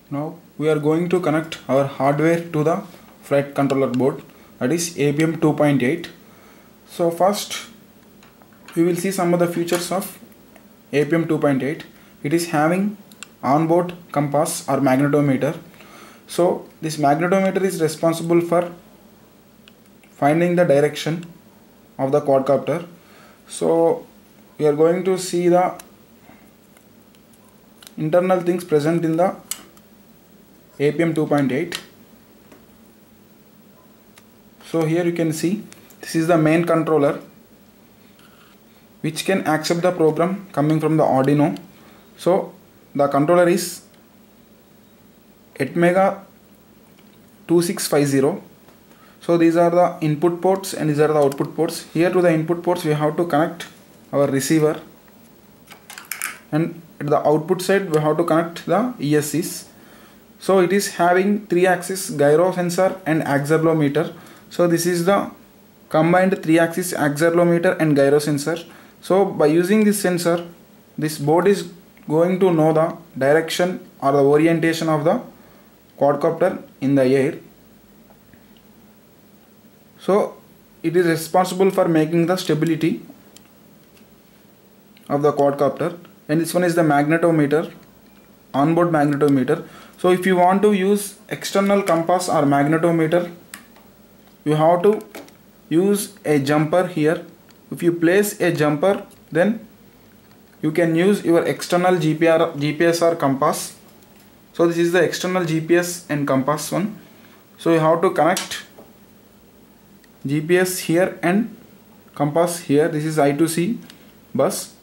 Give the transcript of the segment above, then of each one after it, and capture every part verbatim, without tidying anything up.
Now we are going to connect our hardware to the flight controller board, that is A P M two point eight. So first we will see some of the features of A P M two point eight. It is having onboard compass or magnetometer. So this magnetometer is responsible for finding the direction of the quadcopter. So we are going to see the internal things present in the A P M two point eight. So here you can see this is the main controller which can accept the program coming from the Arduino. So the controller is Atmega two six five zero. So these are the input ports and these are the output ports. Here to the input ports we have to connect our receiver, and at the output side we have to connect the E S Cs. So it is having three axis gyro sensor and accelerometer. So this is the combined three axis accelerometer and gyro sensor. So by using this sensor, this board is going to know the direction or the orientation of the quadcopter in the air. So it is responsible for making the stability of the quadcopter. And this one is the magnetometer, onboard magnetometer. So if you want to use external compass or magnetometer, you have to use a jumper here. If you place a jumper, then you can use your external G P R, G P S or compass. So this is the external G P S and compass one. So you have to connect G P S here and compass here. This is I two C bus.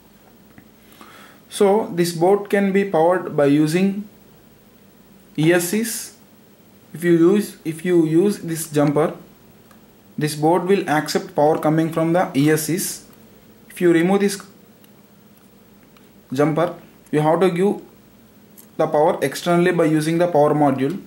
So this board can be powered by using E S Cs. If you use if you use this jumper, this board will accept power coming from the E S Cs. If you remove this jumper, you have to give the power externally by using the power module.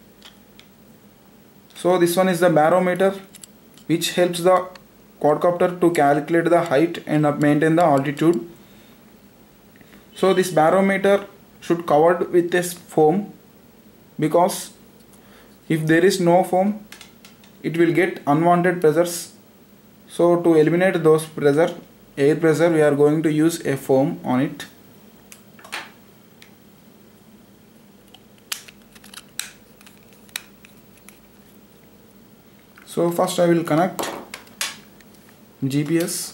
So this one is the barometer, which helps the quadcopter to calculate the height and maintain the altitude. So this barometer should covered with a foam, because if there is no foam, it will get unwanted pressures. So to eliminate those pressure, air pressure, we are going to use a foam on it. So first I will connect G P S.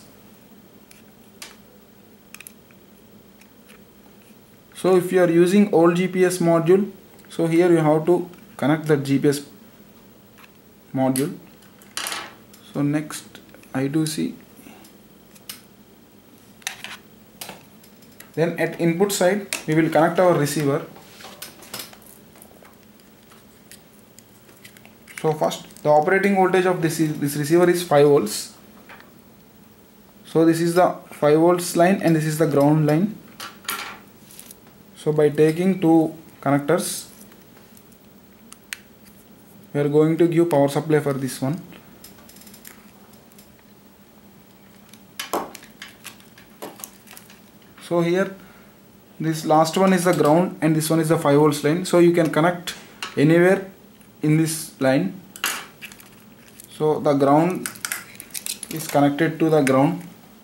So if you are using old G P S module, so here you have to connect the G P S module. So next I two C. Then at input side we will connect our receiver. So first the operating voltage of this is, this receiver is five volts. So this is the five volts line and this is the ground line. So by taking two connectors, we are going to give power supply for this one. So here this last one is the ground and this one is the five volts line. So you can connect anywhere in this line. So the ground is connected to the ground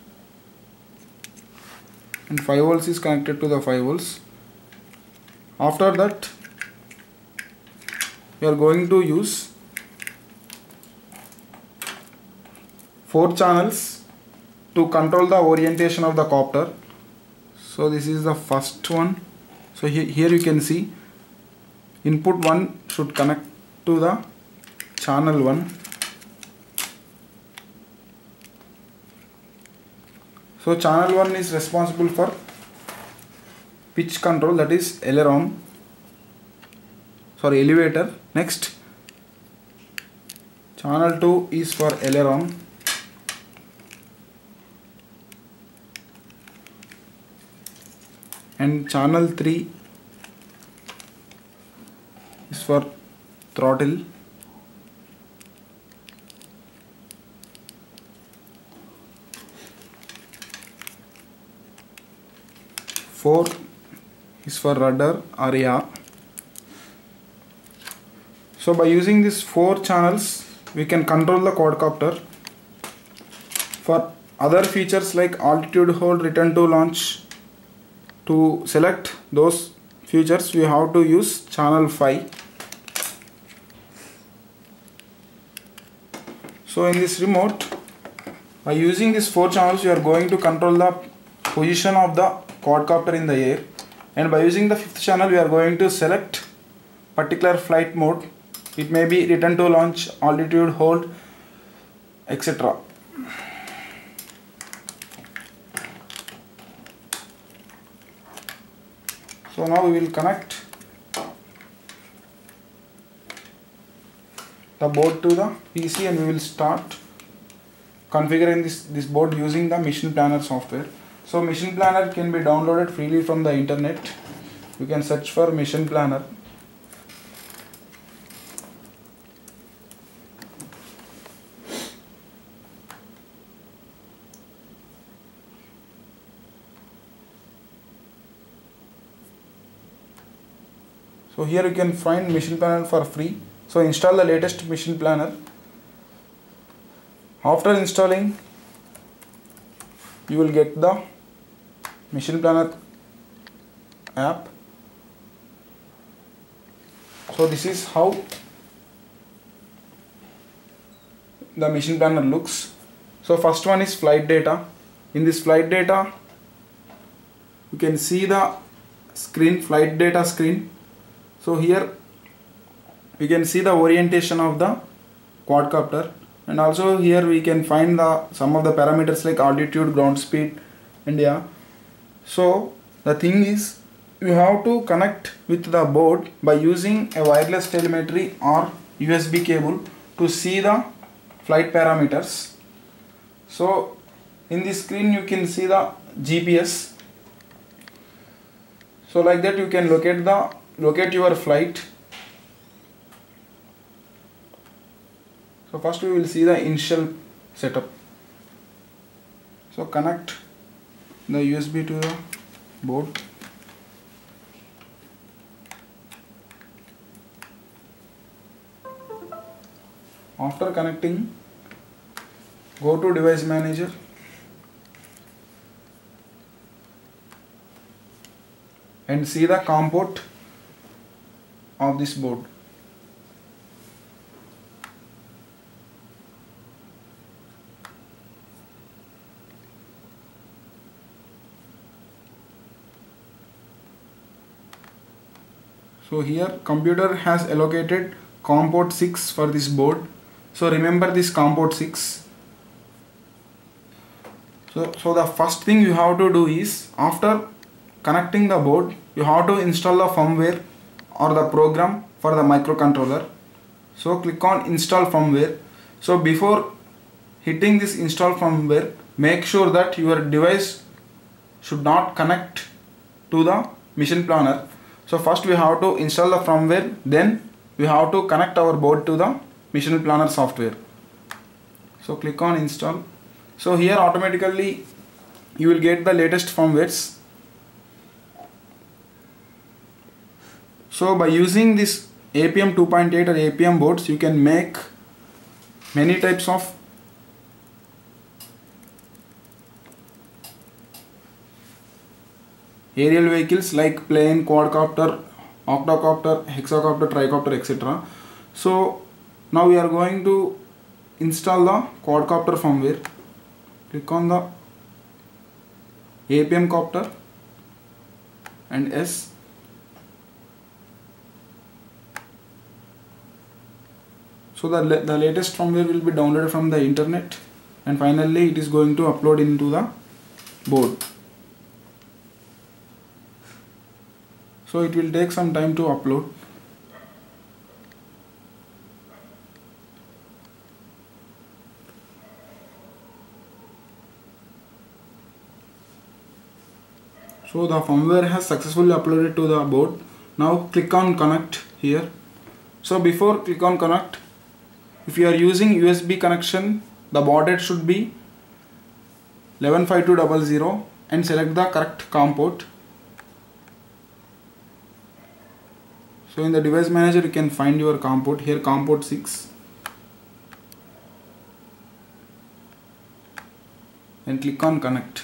and five volts is connected to the five volts. After that we are going to use four channels to control the orientation of the copter. So this is the first one. So here, here you can see input one should connect to the channel one. So channel one is responsible for pitch control, that is aileron, sorry elevator. Next channel two is for aileron. And channel three is for throttle. four is for rudder or yaw. So by using these four channels we can control the quadcopter. For other features like altitude hold, return to launch, to select those features we have to use channel five. So in this remote, by using these four channels you are going to control the position of the quadcopter in the air, and by using the fifth channel we are going to select particular flight mode. It may be return to launch, altitude hold, et cetera. So now we will connect the board to the P C and we will start configuring this, this board using the Mission Planner software. So Mission Planner can be downloaded freely from the internet. You can search for Mission Planner. So here you can find Mission Planner for free. So install the latest Mission Planner. After installing, you will get the Mission Planner app. So this is how the Mission Planner looks. So first one is flight data. In this flight data, you can see the screen, flight data screen. So here we can see the orientation of the quadcopter, and also here we can find the some of the parameters like altitude, ground speed, and yeah. So the thing is, you have to connect with the board by using a wireless telemetry or U S B cable to see the flight parameters. So in this screen you can see the G P S. So like that you can locate the locate your flight. So first we will see the initial setup. So connect the U S B to the board. After connecting, go to device manager and see the COM port of this board. So here computer has allocated COM port six for this board. So remember this COM port six. So, so the first thing you have to do is, after connecting the board, you have to install the firmware or the program for the microcontroller. So click on install firmware. So before hitting this install firmware, make sure that your device should not connect to the Mission Planner. So first we have to install the firmware, then we have to connect our board to the Mission Planner software. So click on install. So here automatically you will get the latest firmwares. So by using this A P M two point eight or A P M boards, you can make many types of aerial vehicles like plane, quadcopter, octocopter, hexacopter, tricopter, et cetera. So now we are going to install the quadcopter firmware. Click on the A P M copter and S. So the, the latest firmware will be downloaded from the internet, and finally it is going to upload into the board. So it will take some time to upload. So the firmware has successfully uploaded to the board. Now click on connect here. So before click on connect, if you are using U S B connection, the baud rate should be eleven five two zero zero and select the correct COM port. So in the device manager you can find your COM port. Here COM port six, and click on connect.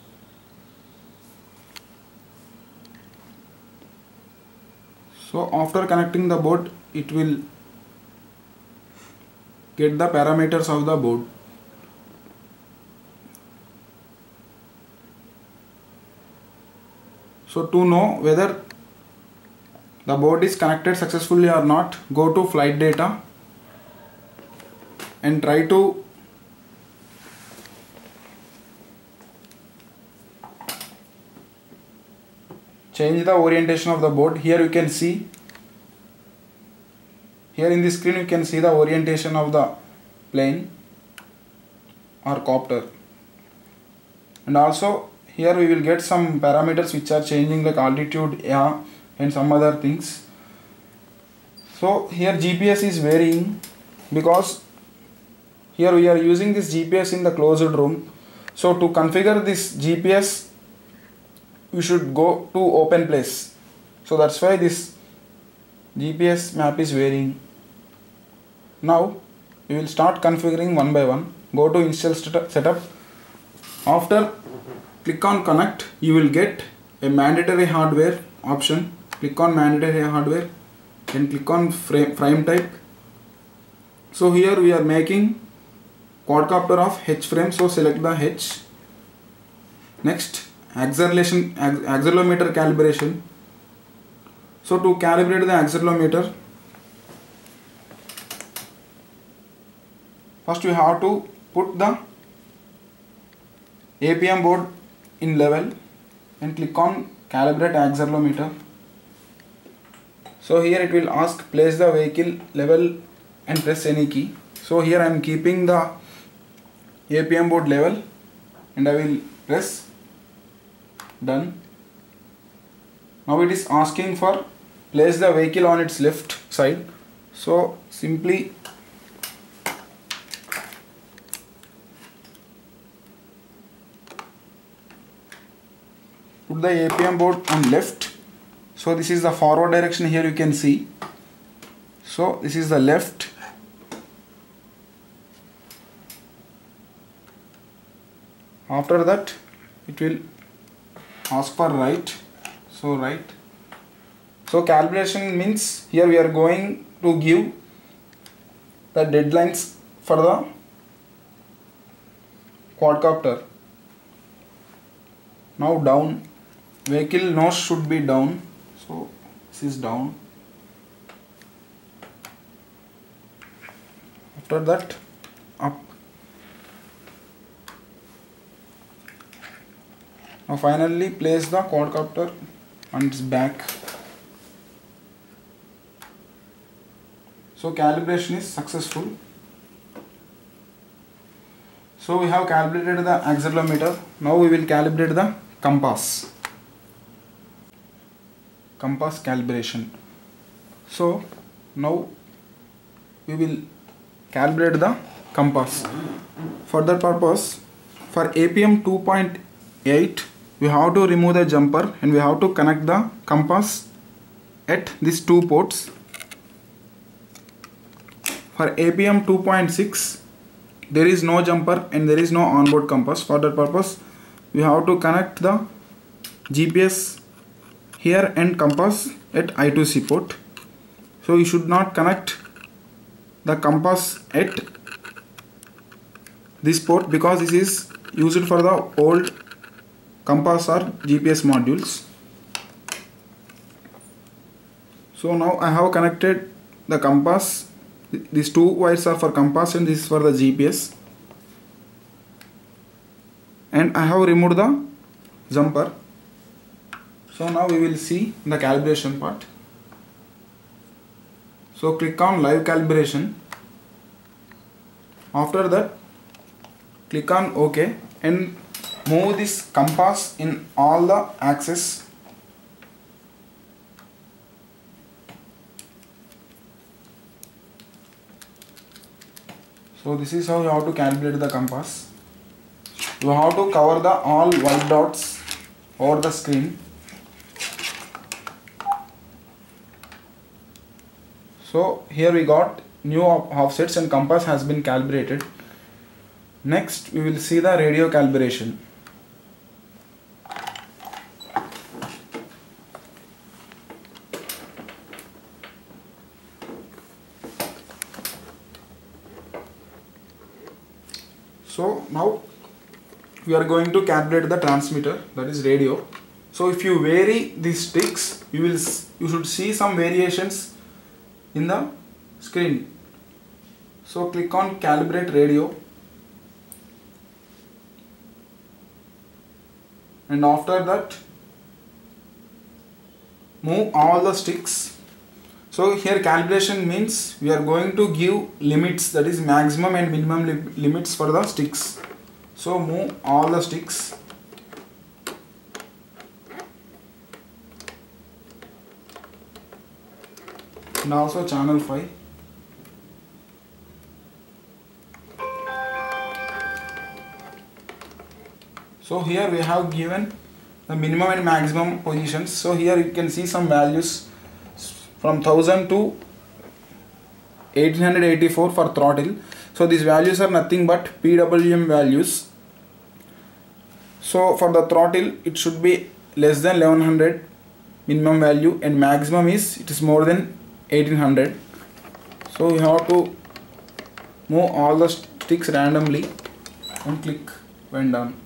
So after connecting the board, it will get the parameters of the board. So to know whether the board is connected successfully or not, go to flight data and try to change the orientation of the board. Here you can see, here in the screen you can see the orientation of the plane or copter, and also here we will get some parameters which are changing like altitude, yeah, and some other things. So here G P S is varying because here we are using this G P S in the closed room. So to configure this G P S you should go to open place. So that's why this G P S map is varying. Now we will start configuring one by one. Go to install setup. After click on connect, you will get a mandatory hardware option. Click on mandatory hardware and click on frame, frame type. So here we are making quadcopter of H frame, so select the H. Next, acceleration, accelerometer calibration. So to calibrate the accelerometer, first we have to put the A P M board in level and click on calibrate accelerometer. So here it will ask place the vehicle level and press any key. So here I am keeping the A P M board level and I will press done. Now it is asking for place the vehicle on its left side. So simply put the A P M board on left. So this is the forward direction, here you can see. So this is the left. After that it will ask for right. So right. So calibration means here we are going to give the deadlines for the quadcopter. Now down. Vehicle nose should be down. So this is down. After that up. Now finally place the quadcopter on its back. So calibration is successful. So we have calibrated the accelerometer. Now we will calibrate the compass. Compass calibration. So now we will calibrate the compass. For that purpose, for A P M two point eight we have to remove the jumper and we have to connect the compass at these two ports. For A P M two point six there is no jumper and there is no onboard compass. For that purpose we have to connect the G P S here and compass at I two C port. So you should not connect the compass at this port because this is used for the old compass or G P S modules. So now I have connected the compass. These two wires are for compass and this is for the G P S. And I have removed the jumper. So now we will see the calibration part. So click on live calibration. After that click on OK and move this compass in all the axes. So this is how you have to calibrate the compass. You have to cover the all white dots over the screen. So here we got new offsets and compass has been calibrated. Next we will see the radio calibration. So now we are going to calibrate the transmitter, that is radio. So if you vary these sticks, you will you should see some variations in the screen. So click on calibrate radio, and after that move all the sticks. So here calibration means we are going to give limits, that is maximum and minimum li limits for the sticks. So move all the sticks. And also channel five. So here we have given the minimum and maximum positions. So here you can see some values from one thousand to eighteen eighty-four for throttle. So these values are nothing but P W M values. So for the throttle it should be less than eleven hundred minimum value, and maximum is it is more than eighteen hundred. So we have to move all the sticks randomly and click when done.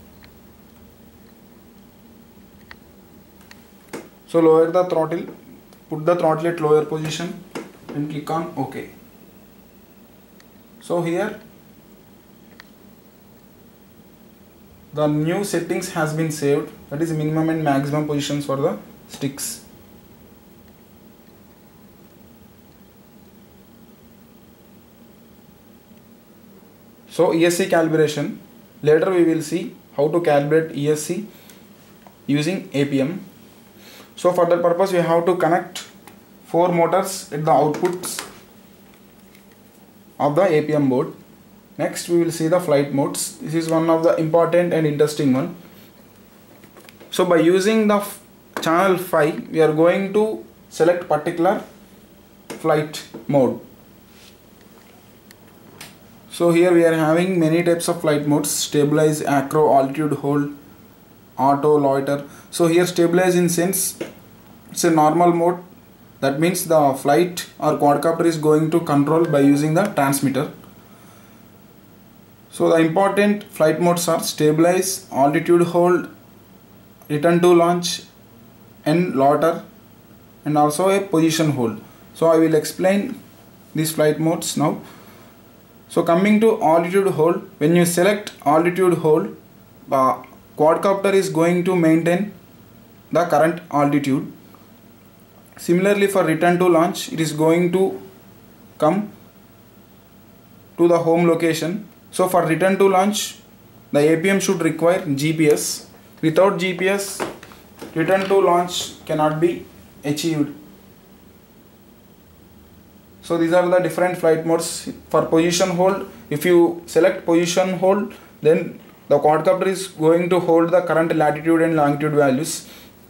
So lower the throttle, put the throttle at lower position and click on OK. So here the new settings has been saved, that is minimum and maximum positions for the sticks. So E S C calibration, later we will see how to calibrate E S C using A P M. So for that purpose we have to connect four motors at the outputs of the A P M board. Next we will see the flight modes. This is one of the important and interesting one. So by using the channel five we are going to select particular flight mode. So here we are having many types of flight modes: stabilize, acro, altitude hold, auto, loiter. So here stabilize in sense it's a normal mode, that means the flight or quadcopter is going to control by using the transmitter. So the important flight modes are stabilize, altitude hold, return to launch, and loiter, and also a position hold. So I will explain these flight modes now. So coming to altitude hold, when you select altitude hold, uh, quadcopter is going to maintain the current altitude. Similarly for return to launch, it is going to come to the home location. So for return to launch, the A P M should require G P S. Without G P S, return to launch cannot be achieved. So these are the different flight modes. For position hold, if you select position hold, then the quadcopter is going to hold the current latitude and longitude values.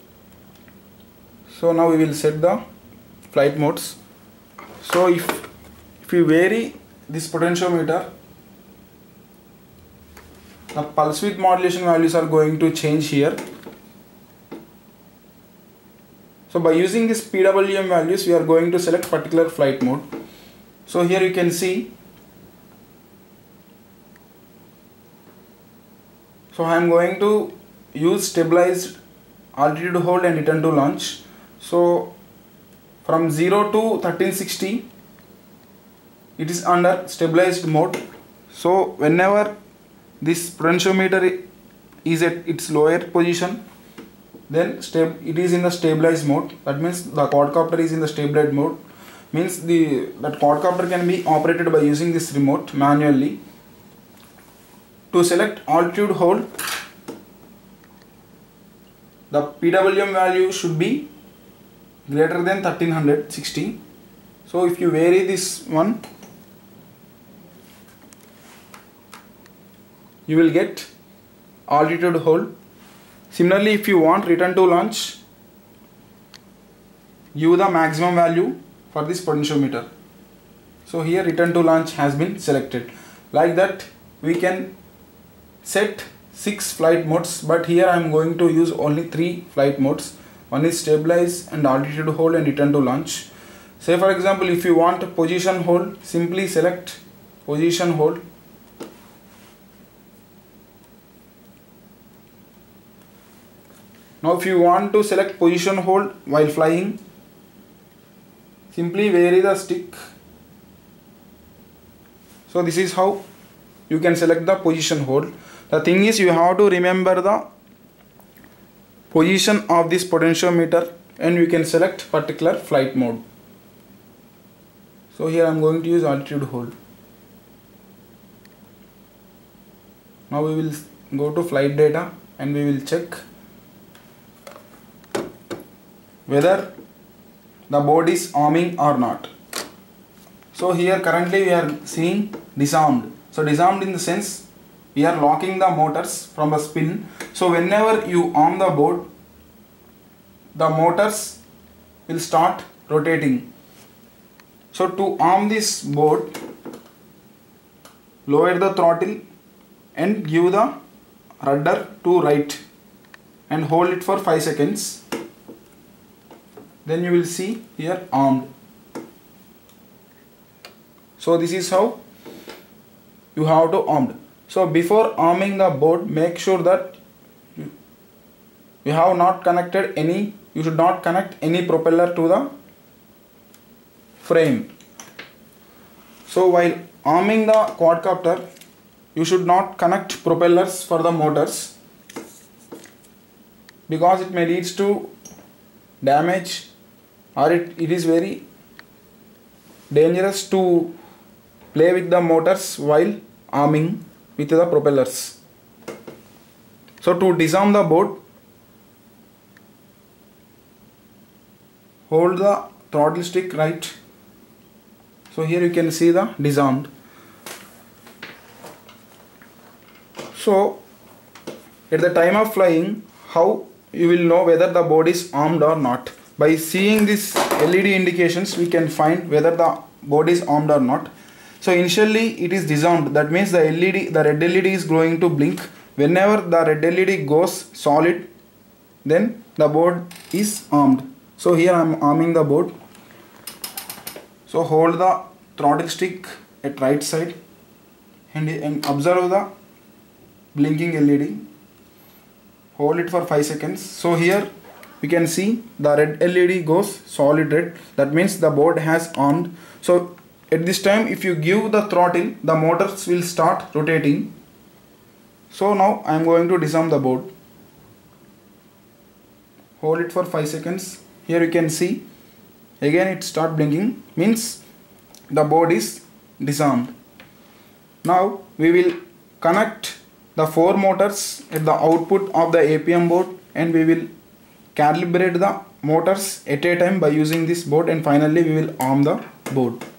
So now we will set the flight modes. So if, if you vary this potentiometer, the pulse width modulation values are going to change here. So by using this P W M values, we are going to select particular flight mode. So here you can see. So I am going to use stabilized, altitude hold, and return to launch. So from zero to thirteen sixty, it is under stabilized mode. So whenever this potentiometer is at its lower position, then it is in the stabilized mode. That means the quadcopter is in the stabilized mode. Means the that quadcopter can be operated by using this remote manually. To select altitude hold, the P W M value should be greater than thirteen sixty. So if you vary this one, you will get altitude hold. Similarly, if you want return to launch, give the maximum value for this potentiometer. So here return to launch has been selected. Like that we can set six flight modes, but here I am going to use only three flight modes. One is stabilize and altitude hold and return to launch. Say for example, if you want position hold, simply select position hold. Now if you want to select position hold while flying, simply vary the stick. So this is how you can select the position hold. The thing is, you have to remember the position of this potentiometer and you can select particular flight mode. So here I am going to use altitude hold. Now we will go to flight data and we will check whether the board is arming or not. So here currently we are seeing disarmed. So disarmed in the sense we are locking the motors from the spin. So whenever you arm the board, the motors will start rotating. So to arm this board, lower the throttle and give the rudder to right and hold it for five seconds. Then you will see here armed. So this is how you have to arm. So before arming the board, make sure that you have not connected any, you should not connect any propeller to the frame. So while arming the quadcopter, you should not connect propellers for the motors because it may lead to damage, or it, it is very dangerous to play with the motors while arming with the propellers. So to disarm the board, hold the throttle stick right. So here you can see the disarmed. So at the time of flying, how you will know whether the board is armed or not? By seeing this L E D indications, we can find whether the board is armed or not. So initially it is disarmed. That means the L E D, the red L E D is going to blink. Whenever the red L E D goes solid, then the board is armed. So here I am arming the board. So hold the throttle stick at right side and, and observe the blinking L E D. Hold it for five seconds. So here we can see the red L E D goes solid red. That means the board has armed. So at this time, if you give the throttle, the motors will start rotating. So now I am going to disarm the board. Hold it for five seconds. Here you can see again it start blinking, means the board is disarmed. Now we will connect the four motors at the output of the A P M board and we will calibrate the motors at a time by using this board, and finally we will arm the board.